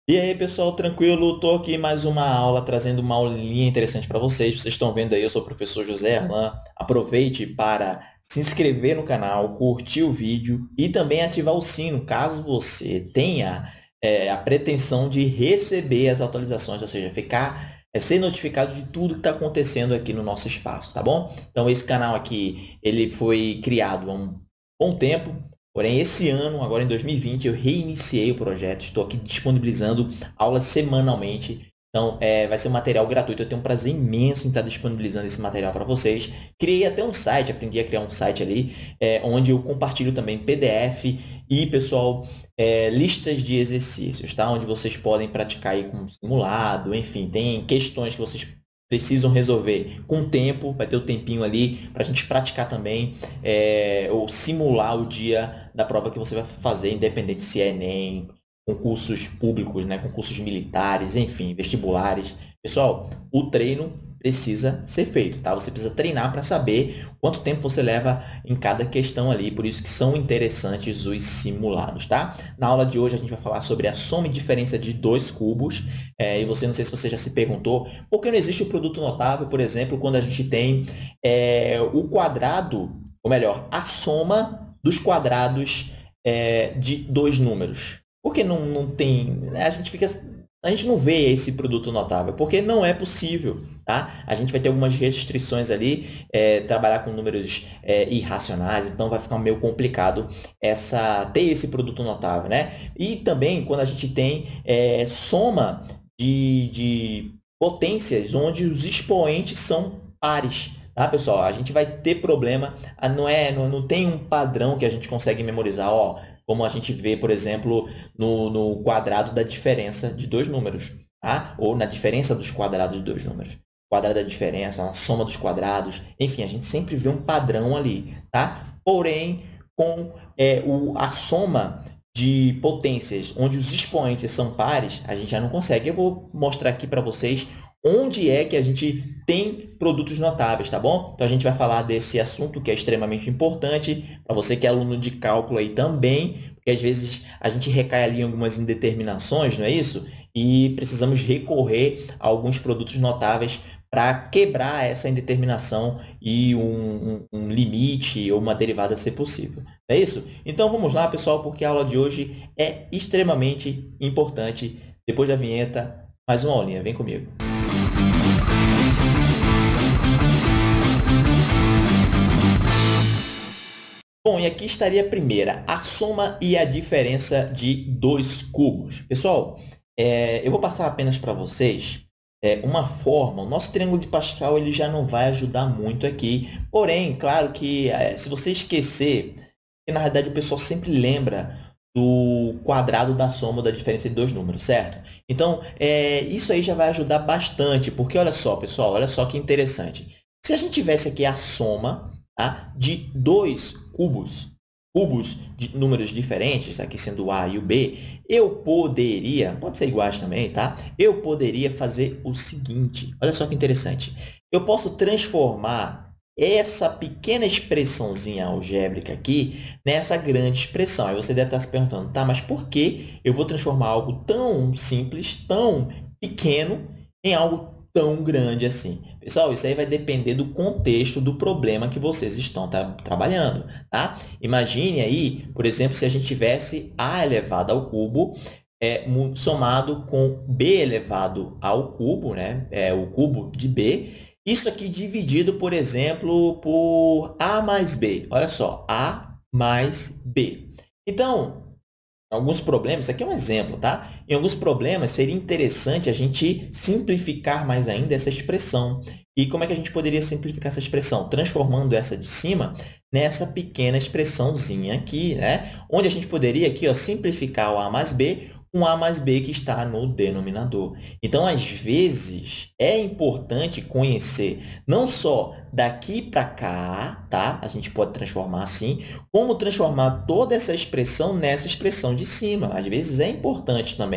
E aí, pessoal, tranquilo? Estou aqui mais uma aula, trazendo uma aulinha interessante para vocês. Vocês estão vendo aí, eu sou o professor José Arlan. Aproveite para se inscrever no canal, curtir o vídeo e também ativar o sino, caso você tenha a pretensão de receber as atualizações, ou seja, ser notificado de tudo que está acontecendo aqui no nosso espaço, tá bom? Então, esse canal aqui, ele foi criado há um bom tempo. Porém, esse ano, agora em 2020, eu reiniciei o projeto. Estou aqui disponibilizando aulas semanalmente. Então, vai ser um material gratuito. Eu tenho um prazer imenso em estar disponibilizando esse material para vocês. Criei até um site, aprendi a criar um site ali, onde eu compartilho também PDF e, pessoal, listas de exercícios, tá? Onde vocês podem praticar aí com simulado, enfim, tem questões que vocês precisam resolver com o tempo, vai ter o tempinho ali para a gente praticar também, ou simular o dia da prova que você vai fazer, independente se é Enem, concursos públicos, né, concursos militares, enfim, vestibulares. Pessoal, o treino precisa ser feito, tá? Você precisa treinar para saber quanto tempo você leva em cada questão ali, por isso que são interessantes os simulados, tá? Na aula de hoje a gente vai falar sobre a soma e diferença de dois cubos, e você, não sei se você já se perguntou, por que não existe o produto notável, por exemplo, quando a gente tem o quadrado, ou melhor, a soma dos quadrados de dois números? Por que não tem? A gente não vê esse produto notável, porque não é possível, tá? A gente vai ter algumas restrições ali, trabalhar com números irracionais, então vai ficar meio complicado ter esse produto notável, né? E também quando a gente tem soma de potências onde os expoentes são pares. Tá, pessoal? A gente vai ter problema, não tem um padrão que a gente consegue memorizar, ó, como a gente vê, por exemplo, no quadrado da diferença de dois números, tá? Ou na diferença dos quadrados de dois números. Quadrado da diferença, a soma dos quadrados, enfim, a gente sempre vê um padrão ali, tá? Porém, com a soma de potências, onde os expoentes são pares, a gente já não consegue. Eu vou mostrar aqui para vocês onde é que a gente tem produtos notáveis, tá bom? Então, a gente vai falar desse assunto que é extremamente importante para você que é aluno de cálculo aí também, porque às vezes a gente recai ali em algumas indeterminações, não é isso? E precisamos recorrer a alguns produtos notáveis para quebrar essa indeterminação e um limite ou uma derivada ser possível. Não é isso? Então, vamos lá, pessoal, porque a aula de hoje é extremamente importante. Depois da vinheta, mais uma aulinha. Vem comigo. Bom, e aqui estaria a primeira, a soma e a diferença de dois cubos. Pessoal, eu vou passar apenas para vocês uma forma. O nosso triângulo de Pascal ele já não vai ajudar muito aqui. Porém, claro que se você esquecer, que na realidade o pessoal sempre lembra do quadrado da soma da diferença de dois números, certo? Então, isso aí já vai ajudar bastante, porque olha só, pessoal, olha só que interessante. Se a gente tivesse aqui a soma, tá, de dois cubos de números diferentes, aqui sendo o A e o B, eu poderia, pode ser iguais também, tá? Eu poderia fazer o seguinte, olha só que interessante. Eu posso transformar essa pequena expressãozinha algébrica aqui nessa grande expressão. Aí você deve estar se perguntando, tá, mas por que eu vou transformar algo tão simples, tão pequeno, em algo tão grande assim? Pessoal, isso aí vai depender do contexto do problema que vocês estão trabalhando, tá? Imagine aí, por exemplo, se a gente tivesse a elevado ao cubo somado com b elevado ao cubo, né? O cubo de b. Isso aqui dividido, por exemplo, por a mais b. Olha só, a mais b. Então, alguns problemas, isso aqui é um exemplo, tá? Em alguns problemas, seria interessante a gente simplificar mais ainda essa expressão. E como é que a gente poderia simplificar essa expressão? Transformando essa de cima nessa pequena expressãozinha aqui, né? Onde a gente poderia aqui, ó, simplificar o a mais b com a mais b que está no denominador. Então, às vezes, é importante conhecer não só daqui para cá, tá? A gente pode transformar assim, como transformar toda essa expressão nessa expressão de cima. Às vezes é importante também.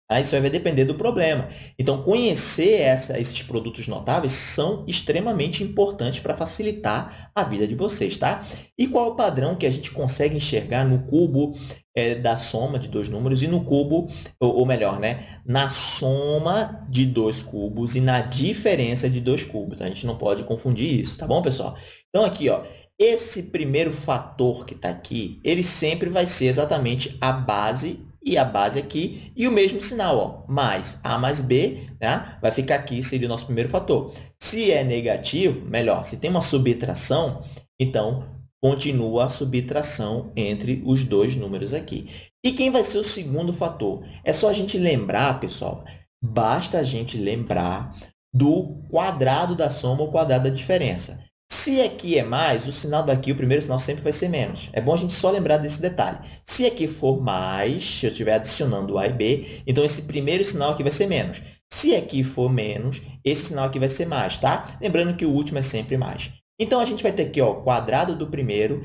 Tá? Isso aí vai depender do problema. Então, conhecer esses produtos notáveis são extremamente importantes para facilitar a vida de vocês, tá? E qual é o padrão que a gente consegue enxergar no cubo da soma de dois números e no cubo, ou melhor, né? Na soma de dois cubos e na diferença de dois cubos. A gente não pode confundir isso, tá bom, pessoal? Então, aqui, ó, esse primeiro fator que está aqui, ele sempre vai ser exatamente a base e a base aqui, e o mesmo sinal, ó, mais A mais B, né? Vai ficar aqui, seria o nosso primeiro fator. Se é negativo, melhor, se tem uma subtração, então continua a subtração entre os dois números aqui. E quem vai ser o segundo fator? É só a gente lembrar, pessoal, basta a gente lembrar do quadrado da soma ou quadrado da diferença. Se aqui é mais, o sinal daqui, o primeiro sinal sempre vai ser menos. É bom a gente só lembrar desse detalhe. Se aqui for mais, se eu estiver adicionando A e B, então esse primeiro sinal aqui vai ser menos. Se aqui for menos, esse sinal aqui vai ser mais, tá? Lembrando que o último é sempre mais. Então, a gente vai ter aqui, ó, o quadrado do primeiro.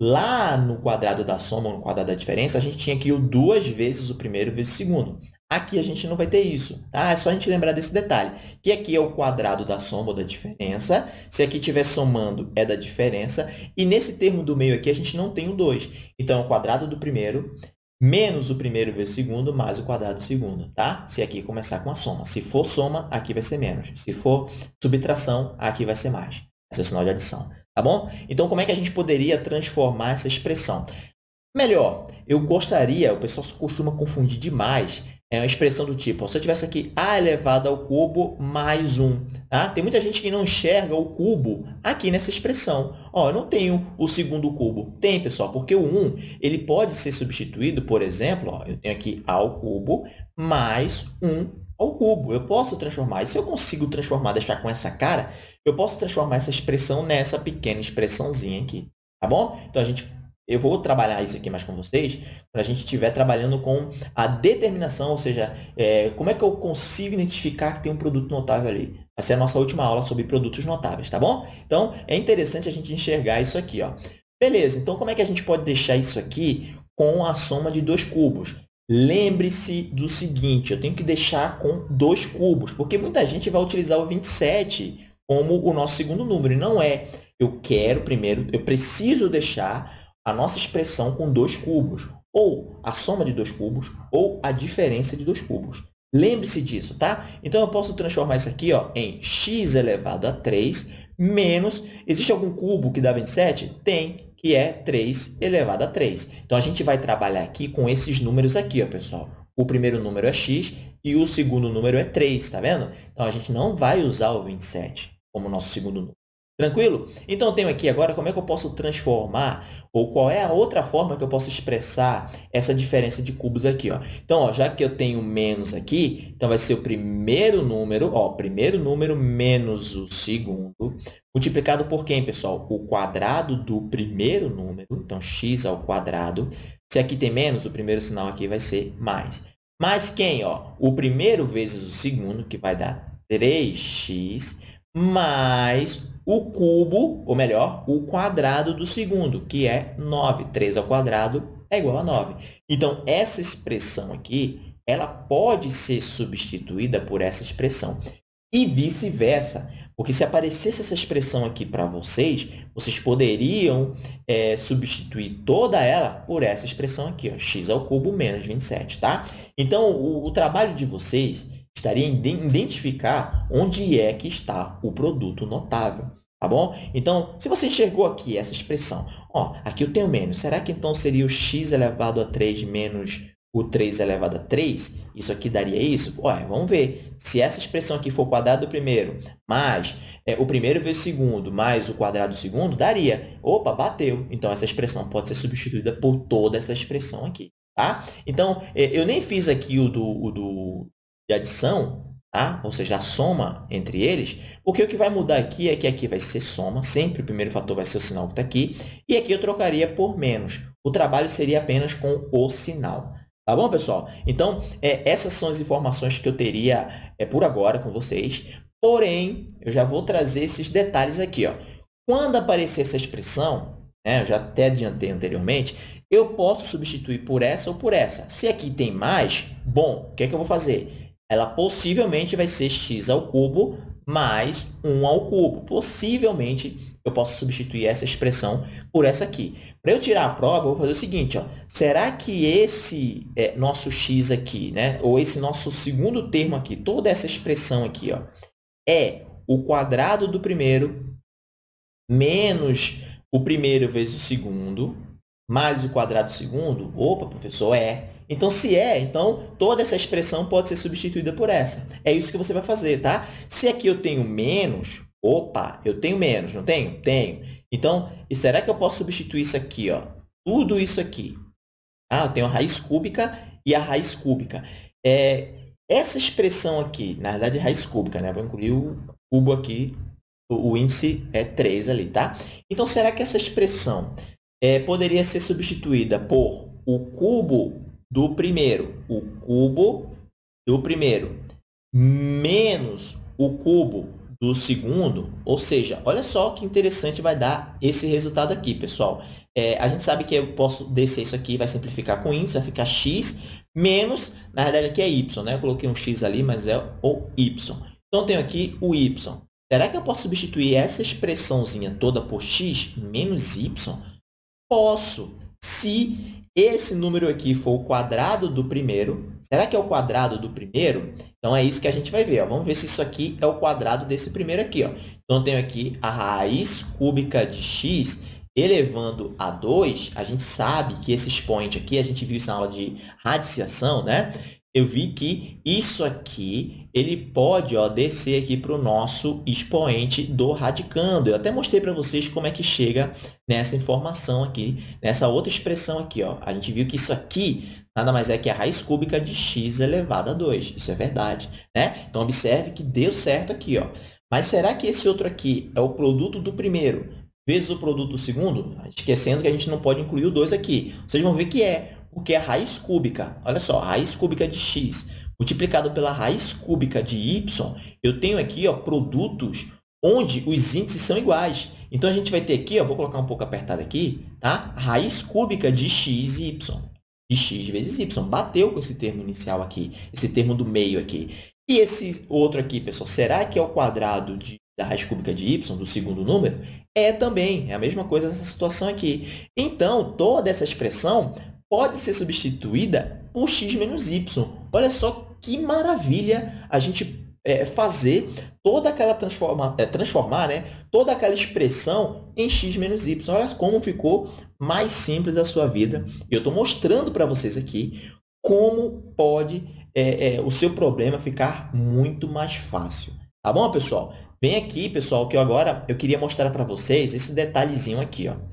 Lá no quadrado da soma, ou no quadrado da diferença, a gente tinha aqui o 2 vezes o primeiro vezes o segundo. Aqui a gente não vai ter isso, tá? É só a gente lembrar desse detalhe, que aqui é o quadrado da soma ou da diferença. Se aqui estiver somando, é da diferença. E nesse termo do meio aqui, a gente não tem o 2. Então, é o quadrado do primeiro menos o primeiro vezes o segundo, mais o quadrado do segundo, tá? Se aqui começar com a soma. Se for soma, aqui vai ser menos. Se for subtração, aqui vai ser mais. Esse é o sinal de adição, tá bom? Então, como é que a gente poderia transformar essa expressão? Melhor, eu gostaria, o pessoal costuma confundir demais, é uma expressão do tipo, ó, se eu tivesse aqui a elevado ao cubo mais 1, tá? Tem muita gente que não enxerga o cubo aqui nessa expressão. Ó, eu não tenho o segundo cubo. Tem, pessoal, porque o 1 ele pode ser substituído, por exemplo, ó, eu tenho aqui a ao cubo mais 1 ao cubo. Eu posso transformar. E se eu consigo transformar, deixar com essa cara, eu posso transformar essa expressão nessa pequena expressãozinha aqui, tá bom? Então, eu vou trabalhar isso aqui mais com vocês quando a gente estiver trabalhando com a determinação, ou seja, como é que eu consigo identificar que tem um produto notável ali. Vai ser a nossa última aula sobre produtos notáveis, tá bom? Então, é interessante a gente enxergar isso aqui, ó. Beleza, então como é que a gente pode deixar isso aqui com a soma de dois cubos? Lembre-se do seguinte, eu tenho que deixar com dois cubos, porque muita gente vai utilizar o 27 como o nosso segundo número, e não é. Eu preciso deixar a nossa expressão com dois cubos, ou a soma de dois cubos, ou a diferença de dois cubos. Lembre-se disso, tá? Então, eu posso transformar isso aqui, ó, em x elevado a 3 menos... Existe algum cubo que dá 27? Tem, que é 3 elevado a 3. Então, a gente vai trabalhar aqui com esses números aqui, ó, pessoal. O primeiro número é x e o segundo número é 3, tá vendo? Então, a gente não vai usar o 27 como nosso segundo número. Tranquilo? Então, eu tenho aqui agora como é que eu posso transformar, ou qual é a outra forma que eu posso expressar essa diferença de cubos aqui, ó. Então, ó, já que eu tenho menos aqui, então vai ser o primeiro número, ó, primeiro número menos o segundo, multiplicado por quem, pessoal? O quadrado do primeiro número, então, x ao quadrado. Se aqui tem menos, o primeiro sinal aqui vai ser mais. Mais quem, ó? O primeiro vezes o segundo, que vai dar 3x, mais o cubo, ou melhor, o quadrado do segundo, que é 9. 3 ao quadrado é igual a 9. Então, essa expressão aqui, ela pode ser substituída por essa expressão. E vice-versa. Porque se aparecesse essa expressão aqui para vocês, vocês poderiam substituir toda ela por essa expressão aqui, ó, x ao cubo menos 27, tá? Então, o trabalho de vocês estaria em identificar onde é que está o produto notável, tá bom? Então, se você enxergou aqui essa expressão, ó, aqui eu tenho menos, será que então seria o x elevado a 3 menos o 3 elevado a 3? Isso aqui daria isso? Olha, vamos ver. Se essa expressão aqui for o quadrado do primeiro, mais o primeiro vezes o segundo, mais o quadrado do segundo, daria. Opa, bateu. Então, essa expressão pode ser substituída por toda essa expressão aqui, tá? Então, eu nem fiz aqui o de adição, tá? Ou seja, a soma entre eles, porque o que vai mudar aqui é que aqui vai ser soma, sempre o primeiro fator vai ser o sinal que está aqui, e aqui eu trocaria por menos. O trabalho seria apenas com o sinal. Tá bom, pessoal? Então, essas são as informações que eu teria por agora com vocês, porém, eu já vou trazer esses detalhes aqui, ó. Quando aparecer essa expressão, eu já até adiantei anteriormente, eu posso substituir por essa ou por essa. Se aqui tem mais, bom, o que é que eu vou fazer? Ela possivelmente vai ser x ao cubo mais 1 ao cubo. Possivelmente, eu posso substituir essa expressão por essa aqui. Para eu tirar a prova, eu vou fazer o seguinte, ó. Será que esse nosso x aqui, né, ou esse nosso segundo termo aqui, toda essa expressão aqui, ó, é o quadrado do primeiro menos o primeiro vezes o segundo, mais o quadrado do segundo? Opa, professor, é. Então, se é, então toda essa expressão pode ser substituída por essa. É isso que você vai fazer, tá? Se aqui eu tenho menos, opa, eu tenho menos, não tenho? Tenho. Então, e será que eu posso substituir isso aqui, ó? Tudo isso aqui. Ah, eu tenho a raiz cúbica e a raiz cúbica. Essa expressão aqui, na verdade, é raiz cúbica, né? Vou incluir o cubo aqui, o índice é 3 ali, tá? Então, será que essa expressão poderia ser substituída por o cubo do primeiro menos o cubo do segundo? Ou seja, olha só que interessante vai dar esse resultado aqui, pessoal. A gente sabe que eu posso descer isso aqui, vai simplificar com índice, vai ficar x menos, na verdade aqui é y, né? Eu coloquei um x ali, mas é o y. Então, eu tenho aqui o y. Será que eu posso substituir essa expressãozinha toda por x menos y? Posso. Se esse número aqui for o quadrado do primeiro, será que é o quadrado do primeiro? Então, é isso que a gente vai ver. Ó. Vamos ver se isso aqui é o quadrado desse primeiro aqui. Ó. Então, eu tenho aqui a raiz cúbica de x elevando a 2. A gente sabe que esse expoente aqui, a gente viu isso na aula de radiciação, né? Eu vi que isso aqui, ele pode descer aqui para o nosso expoente do radicando. Eu até mostrei para vocês como é que chega nessa informação aqui, nessa outra expressão aqui. Ó. A gente viu que isso aqui nada mais é que a raiz cúbica de x elevado a 2. Isso é verdade, né? Então, observe que deu certo aqui. Ó. Mas será que esse outro aqui é o produto do primeiro vezes o produto do segundo? Esquecendo que a gente não pode incluir o 2 aqui. Vocês vão ver que porque a raiz cúbica, olha só, a raiz cúbica de x multiplicado pela raiz cúbica de y, eu tenho aqui produtos onde os índices são iguais. Então, a gente vai ter aqui, vou colocar um pouco apertado aqui, tá? A raiz cúbica de x e y, de x vezes y. Bateu com esse termo inicial aqui, esse termo do meio aqui. E esse outro aqui, pessoal, será que é o quadrado da raiz cúbica de y, do segundo número? É também, é a mesma coisa essa situação aqui. Então, toda essa expressão pode ser substituída por x menos y. Olha só que maravilha a gente fazer toda aquela transformar, né, toda aquela expressão em x menos y. Olha como ficou mais simples a sua vida. Eu estou mostrando para vocês aqui como pode o seu problema ficar muito mais fácil. Tá bom, pessoal? Vem aqui, pessoal, que agora eu queria mostrar para vocês esse detalhezinho aqui. Ó.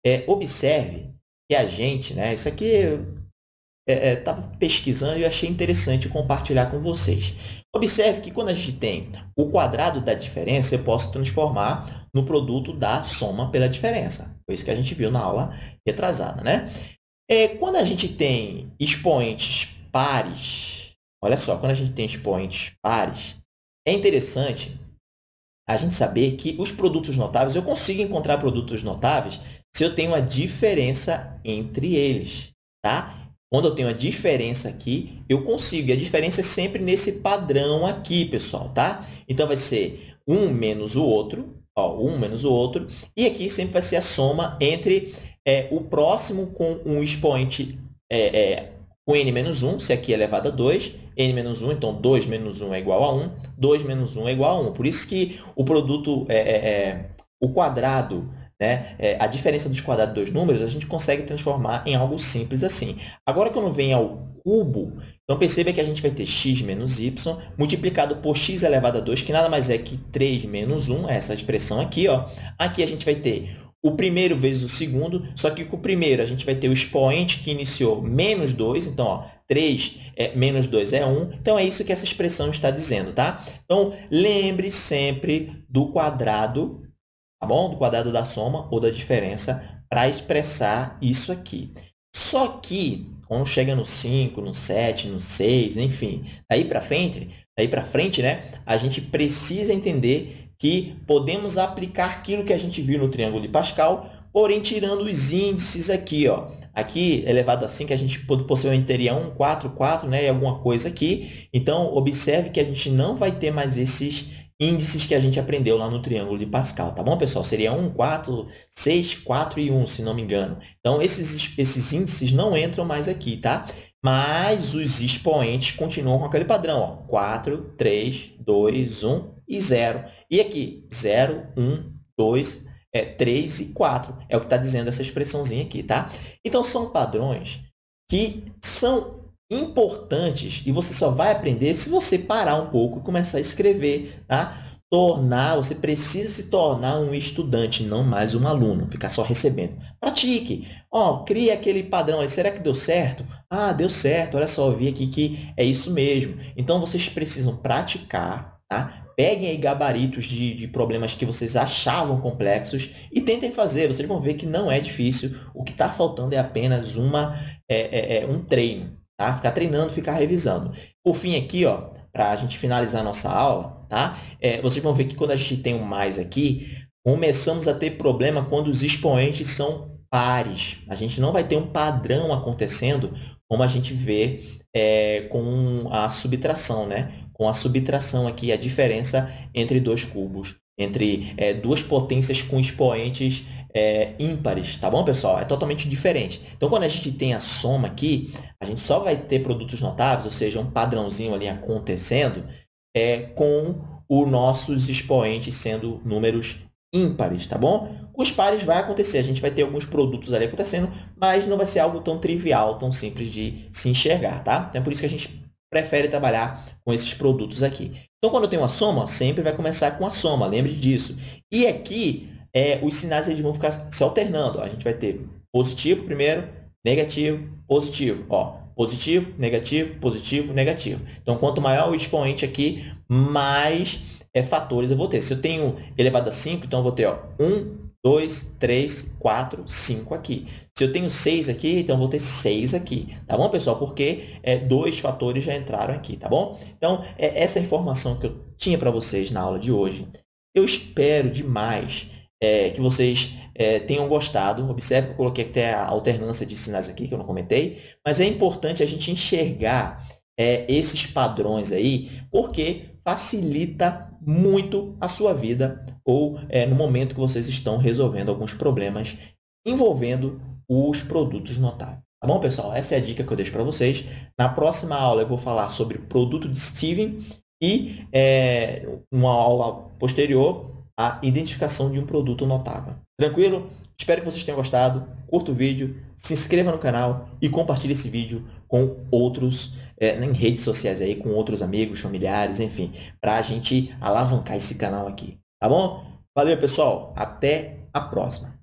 Observe que a gente, né, isso aqui eu estava pesquisando e eu achei interessante compartilhar com vocês. Observe que quando a gente tem o quadrado da diferença, eu posso transformar no produto da soma pela diferença. Foi isso que a gente viu na aula retrasada, né? Quando a gente tem expoentes pares, olha só, quando a gente tem expoentes pares, é interessante a gente saber que os produtos notáveis, eu consigo encontrar produtos notáveis se eu tenho a diferença entre eles, tá? Quando eu tenho a diferença aqui, eu consigo. E a diferença é sempre nesse padrão aqui, pessoal, tá? Então, vai ser um menos o outro, um menos o outro. E aqui sempre vai ser a soma entre o próximo com um expoente com n menos 1, se aqui é elevado a 2, n menos 1, então 2 menos 1 é igual a 1, 2 menos 1 é igual a 1. Por isso que o produto, o quadrado, né, a diferença dos quadrados dos números, a gente consegue transformar em algo simples assim. Agora, quando vem ao cubo, então perceba que a gente vai ter x menos y multiplicado por x elevado a 2, que nada mais é que 3 menos 1, essa expressão aqui. Ó. Aqui a gente vai ter o primeiro vezes o segundo, só que com o primeiro a gente vai ter o expoente que iniciou menos 2, então 3 menos 2 é 1. Então, é isso que essa expressão está dizendo, tá? Então, lembre sempre do quadrado, tá bom? Do quadrado da soma ou da diferença para expressar isso aqui. Só que, quando chega no 5, no 7, no 6, enfim, daí para frente, né, a gente precisa entender que podemos aplicar aquilo que a gente viu no triângulo de Pascal porém tirando os índices aqui, ó. Aqui, elevado a 5, a gente possivelmente teria 1, 4, 4, né, e alguma coisa aqui. Então, observe que a gente não vai ter mais esses índices que a gente aprendeu lá no triângulo de Pascal, tá bom, pessoal? Seria 1, 4, 6, 4 e 1, se não me engano. Então, esses índices não entram mais aqui, tá? Mas os expoentes continuam com aquele padrão, ó. 4, 3, 2, 1 e 0. E aqui, 0, 1, 2, 3 e 4. É o que está dizendo essa expressãozinha aqui, tá? Então, são padrões que são importantes e você só vai aprender se você parar um pouco e começar a escrever, tá? Você precisa se tornar um estudante, não mais um aluno, ficar só recebendo. Pratique. Ó, cria aquele padrão aí. Será que deu certo? Ah, deu certo. Olha só, eu vi aqui que é isso mesmo. Então, vocês precisam praticar, tá? Peguem aí gabaritos de problemas que vocês achavam complexos e tentem fazer. Vocês vão ver que não é difícil. O que está faltando é apenas um treino, tá? Ficar treinando, ficar revisando. Por fim, aqui, ó, para a gente finalizar a nossa aula, tá? Vocês vão ver que quando a gente tem um mais aqui, começamos a ter problema quando os expoentes são pares. A gente não vai ter um padrão acontecendo como a gente vê com a subtração, né? Com a subtração aqui, a diferença entre dois cubos, entre duas potências com expoentes ímpares, tá bom, pessoal? É totalmente diferente. Então, quando a gente tem a soma aqui, a gente só vai ter produtos notáveis, ou seja, um padrãozinho ali acontecendo com os nossos expoentes sendo números ímpares, tá bom? Com os pares vai acontecer, a gente vai ter alguns produtos ali acontecendo, mas não vai ser algo tão trivial, tão simples de se enxergar, tá? Então, é por isso que a gente prefere trabalhar com esses produtos aqui. Então, quando eu tenho uma soma, sempre vai começar com a soma, lembre disso. E aqui, os sinais eles vão ficar se alternando. Ó. A gente vai ter positivo primeiro, negativo, positivo. Ó, positivo, negativo, negativo. Então, quanto maior o expoente aqui, mais fatores eu vou ter. Se eu tenho elevado a 5, então eu vou ter 1, 2, 3, 4, 5 aqui. Se eu tenho 6 aqui, então eu vou ter 6 aqui. Tá bom, pessoal? Porque dois fatores já entraram aqui, tá bom? Então, essa informação que eu tinha para vocês na aula de hoje. Eu espero demais que vocês tenham gostado. Observe que eu coloquei até a alternância de sinais aqui, que eu não comentei. Mas é importante a gente enxergar esses padrões aí, porque facilita muito a sua vida ou no momento que vocês estão resolvendo alguns problemas envolvendo os produtos notáveis. Tá bom, pessoal? Essa é a dica que eu deixo para vocês. Na próxima aula, eu vou falar sobre o produto de Steven e, uma aula posterior, a identificação de um produto notável. Tranquilo? Espero que vocês tenham gostado. Curta o vídeo, se inscreva no canal e compartilhe esse vídeo com outros, em redes sociais aí, com outros amigos, familiares, enfim, para a gente alavancar esse canal aqui. Tá bom? Valeu, pessoal. Até a próxima.